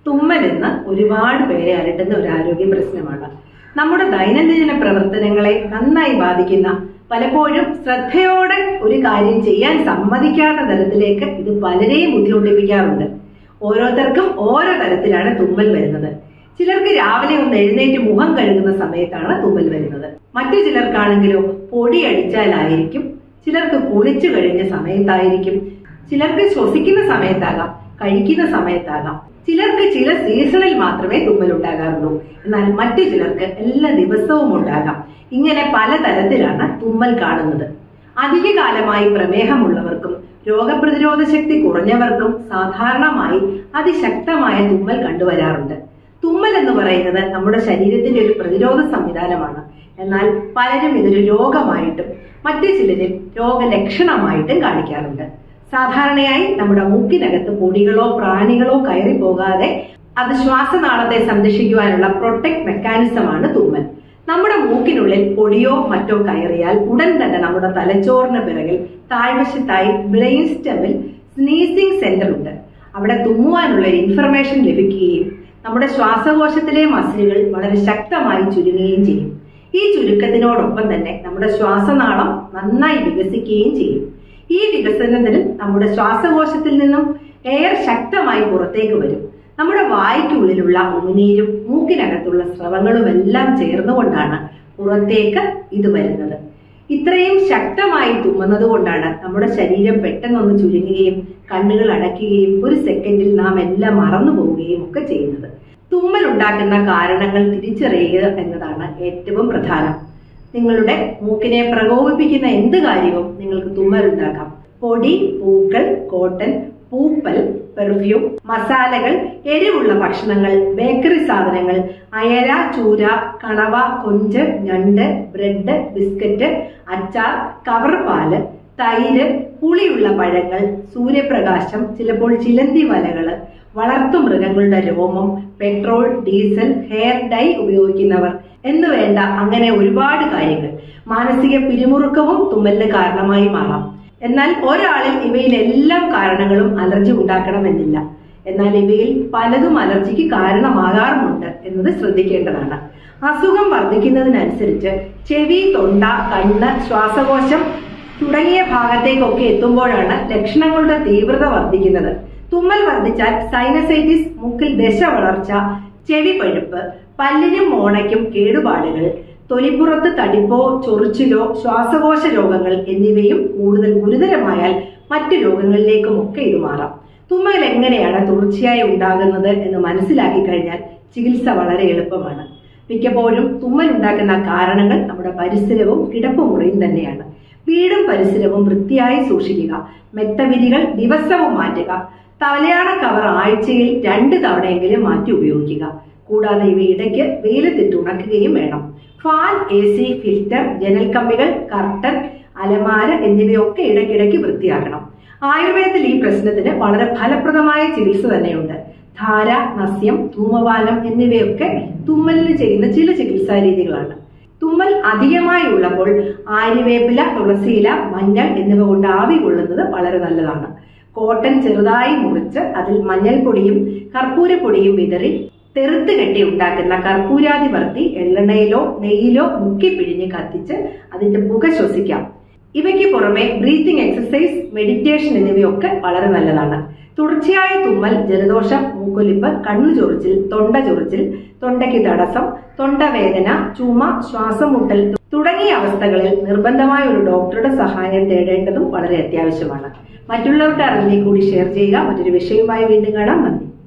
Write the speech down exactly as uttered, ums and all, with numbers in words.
തുമ്മൽ ഇന്ന് ഒരുപാട് പേരെ അലട്ടുന്ന ഒരു ആരോഗ്യ പ്രശ്നമാണ്. നമ്മുടെ ദൈനംദിന പ്രവർത്തനങ്ങളെ നന്നായി ബാധിക്കുന്ന, പലപ്പോഴും ശ്രദ്ധയോടെ ഒരു കാര്യം ചെയ്യാൻ സമ്മതിക്കാത്ത തരത്തിലേക്ക് ഇത് പലരെയും ബുദ്ധിമുട്ടിപ്പിക്കാറുണ്ട്. ഓരോരുത്തർക്കും ഓരോ തരത്തിലാണ് തുമ്മൽ വരുന്നത്. ചിലർക്ക് രാവിലെ ഒന്ന് എഴുന്നേറ്റ് മുഖം കഴുകുന്ന സമയത്താണ് തുമ്മൽ വരുന്നത്. മറ്റു ചിലർക്കാണെങ്കിലോ പൊടി അടിച്ചാലായിരിക്കും, ചിലർക്ക് കുളിച്ചു കഴിഞ്ഞ സമയത്തായിരിക്കും, ചിലർക്ക് ശ്വസിക്കുന്ന സമയത്താകാം, കഴിക്കുന്ന സമയത്താകാം, ചിലർക്ക് ചില സീസണിൽ മാത്രമേ തുമ്മൽ ഉണ്ടാകാറുള്ളൂ. എന്നാൽ മറ്റു ചിലർക്ക് എല്ലാ ദിവസവും ഉണ്ടാകാം. ഇങ്ങനെ പലതരത്തിലാണ് തുമ്മൽ കാണുന്നത്. അധികകാലമായി പ്രമേഹമുള്ളവർക്കും രോഗപ്രതിരോധ ശക്തി കുറഞ്ഞവർക്കും സാധാരണമായി അതിശക്തമായ തുമ്മൽ കണ്ടുവരാറുണ്ട്. തുമ്മൽ എന്ന് പറയുന്നത് നമ്മുടെ ശരീരത്തിന്റെ ഒരു പ്രതിരോധ സംവിധാനമാണ്. എന്നാൽ പലരും ഇതൊരു രോഗമായിട്ടും മറ്റു ചിലരിൽ രോഗലക്ഷണമായിട്ടും കാണിക്കാറുണ്ട്. സാധാരണയായി നമ്മുടെ മൂക്കിനകത്ത് പൊടികളോ പ്രാണികളോ കയറി പോകാതെ അത് ശ്വാസനാളത്തെ സംരക്ഷിക്കുവാനുള്ള പ്രൊട്ടക്ട് മെക്കാനിസമാണ് തുമ്മൽ. നമ്മുടെ മൂക്കിനുള്ളിൽ പൊടിയോ മറ്റോ കയറിയാൽ ഉടൻ തന്നെ നമ്മുടെ തലച്ചോറിന് പിറകിൽ താഴ്വശത്തായി ബ്രെയിൻ സ്റ്റെമിൽ സ്നീസിംഗ് സെന്റർ ഉണ്ട്. അവിടെ തുമ്മുവാനുള്ള ഒരു ഇൻഫർമേഷൻ ലഭിക്കുകയും നമ്മുടെ ശ്വാസകോശത്തിലെ മസിലുകൾ വളരെ ശക്തമായി ചുരുങ്ങുകയും ചെയ്യും. ഈ ചുരുക്കത്തിനോടൊപ്പം തന്നെ നമ്മുടെ ശ്വാസനാളം നന്നായി വികസിക്കുകയും ചെയ്യും. ഈ വികസനത്തിന് നമ്മുടെ ശ്വാസകോശത്തിൽ നിന്നും എയർ ശക്തമായി പുറത്തേക്ക് വരും. നമ്മുടെ വായ്ക്കുള്ളിലുള്ള ഉമിനീരും മൂക്കിനകത്തുള്ള സ്രവങ്ങളും എല്ലാം ചേർന്നുകൊണ്ടാണ് പുറത്തേക്ക് ഇത് വരുന്നത്. ഇത്രയും ശക്തമായി തുമ്മുന്നത് കൊണ്ടാണ് നമ്മുടെ ശരീരം പെട്ടെന്നൊന്ന് ചുരുങ്ങുകയും കണ്ണുകൾ അടയ്ക്കുകയും ഒരു സെക്കൻഡിൽ നാം എല്ലാം മറന്നു പോവുകയും ഒക്കെ ചെയ്യുന്നത്. തുമ്മൽ ഉണ്ടാക്കുന്ന കാരണങ്ങൾ തിരിച്ചറിയുക എന്നതാണ് ഏറ്റവും പ്രധാനം. നിങ്ങളുടെ മൂക്കിനെ പ്രകോപിപ്പിക്കുന്ന എന്ത് കാര്യവും നിങ്ങൾക്ക് തുമ്മൽ ഉണ്ടാക്കാം. പൊടി, പൂക്കൾ, കോട്ടൺ, പൂപ്പൽ, പെർഫ്യൂം, മസാലകൾ, എരിവുള്ള ഭക്ഷണങ്ങൾ, ബേക്കറി സാധനങ്ങൾ, അയല, ചൂര, കണവ, കൊഞ്ച്, ഞണ്ട്, ബ്രെഡ്, ബിസ്ക്കറ്റ്, അച്ചാർ, കവർ പാല്, തൈര്, പുളിയുള്ള പഴങ്ങൾ, സൂര്യപ്രകാശം, ചിലപ്പോൾ ചിലന്തി വലകള്, വളർത്തുമൃഗങ്ങളുടെ രോമം, പെട്രോൾ, ഡീസൽ, ഹെയർ ഡൈ ഉപയോഗിക്കുന്നവർ എന്നുവേണ്ട അങ്ങനെ ഒരുപാട് കാര്യങ്ങൾ. മാനസിക പിരിമുറുക്കവും തുമ്മലിന് കാരണമായി മാറാം. എന്നാൽ ഒരാളിൽ ഇവയിലെല്ലാം കാരണങ്ങളും അലർജി ഉണ്ടാക്കണമെന്നില്ല. എന്നാൽ ഇവയിൽ പലതും അലർജിക്ക് കാരണമാകാറുമുണ്ട് എന്നത് ശ്രദ്ധിക്കേണ്ടതാണ്. അസുഖം വർദ്ധിക്കുന്നതിനനുസരിച്ച് ചെവി, തൊണ്ട, കണ്ണ്, ശ്വാസകോശം തുടങ്ങിയ ഭാഗത്തേക്കൊക്കെ എത്തുമ്പോഴാണ് ലക്ഷണങ്ങളുടെ തീവ്രത വർദ്ധിക്കുന്നത്. തുമ്മൽ വർദ്ധിച്ചാൽ സൈനസൈറ്റിസ്, മൂക്കിൽ ദശ വളർച്ച, ചെവി പഴുപ്പ്, പല്ലിനും മോണയ്ക്കും കേടുപാടുകൾ, തൊലിപ്പുറത്ത് തടിപ്പോ ചൊറിച്ചിലോ, ശ്വാസകോശ രോഗങ്ങൾ എന്നിവയും കൂടുതൽ ഗുരുതരമായാൽ മറ്റു രോഗങ്ങളിലേക്കുമൊക്കെ ഇത് മാറാം. തുമ്മൽ എങ്ങനെയാണ് തുടർച്ചയായി ഉണ്ടാകുന്നത് എന്ന് മനസ്സിലാക്കി കഴിഞ്ഞാൽ ചികിത്സ വളരെ എളുപ്പമാണ്. മിക്കപ്പോഴും തുമ്മൽ ഉണ്ടാക്കുന്ന കാരണങ്ങൾ നമ്മുടെ പരിസരവും കിടപ്പുമുറിയും തന്നെയാണ്. വീടും പരിസരവും വൃത്തിയായി സൂക്ഷിക്കുക. മെത്തവിരികൾ ദിവസവും മാറ്റുക. തലയാണ കവർ ആഴ്ചയിൽ രണ്ട് തവണയെങ്കിലും മാറ്റി ഉപയോഗിക്കുക. കൂടാതെ ഇവ ഇടയ്ക്ക് വെയിലത്തിട്ട് ഉണക്കുകയും വേണം. ഫാൻ, എ സി, ഫിൽറ്റർ, ജനൽ കമ്പികൾ, കർട്ടൻ, അലമാര എന്നിവയൊക്കെ ഇടയ്ക്കിടയ്ക്ക് വൃത്തിയാക്കണം. ആയുർവേദത്തിൽ ഈ പ്രശ്നത്തിന് വളരെ ഫലപ്രദമായ ചികിത്സ തന്നെയുണ്ട്. ധാര, നസ്യം, ധൂമപാനം എന്നിവയൊക്കെ തുമ്മലിന് ചെയ്യുന്ന ചില ചികിത്സാ രീതികളാണ്. തുമ്മൽ അധികമായി ഉള്ളപ്പോൾ ആര്യവേപ്പില, തുളസിയില, മഞ്ഞൾ എന്നിവ കൊണ്ട് ആവി കൊള്ളുന്നത് വളരെ നല്ലതാണ്. കോട്ടൺ ചെറുതായി മുറിച്ച് അതിൽ മഞ്ഞൾപ്പൊടിയും കർപ്പൂരപ്പൊടിയും വിതറി തെറുത്ത് കെട്ടി ഉണ്ടാക്കുന്ന കർപ്പൂരാതിവർത്തി എള്ളെണ്ണയിലോ നെയ്യിലോ മുക്കി പിഴിഞ്ഞ് കത്തിച്ച് അതിന്റെ പുക ശ്വസിക്കാം. ഇവയ്ക്ക് പുറമെ ബ്രീത്തിങ് എക്സസൈസ്, മെഡിറ്റേഷൻ എന്നിവയൊക്കെ വളരെ നല്ലതാണ്. തുടർച്ചയായ തുമ്മൽ, ജലദോഷം, മൂക്കൊലിപ്പ്, കണ്ണു ചൊറിച്ചിൽ, തൊണ്ട ചൊറിച്ചിൽ, തൊണ്ടയ്ക്ക് തടസ്സം, തൊണ്ടവേദന, ചുമ, ശ്വാസം മുട്ടൽ തുടങ്ങിയ അവസ്ഥകളിൽ നിർബന്ധമായ ഒരു ഡോക്ടറുടെ സഹായം തേടേണ്ടതും വളരെ അത്യാവശ്യമാണ്. മറ്റുള്ളവരുടെ അറിവിനെ കൂടി ഷെയർ ചെയ്യുക. മറ്റൊരു വിഷയവുമായി വീണ്ടും കാണാം. നന്ദി.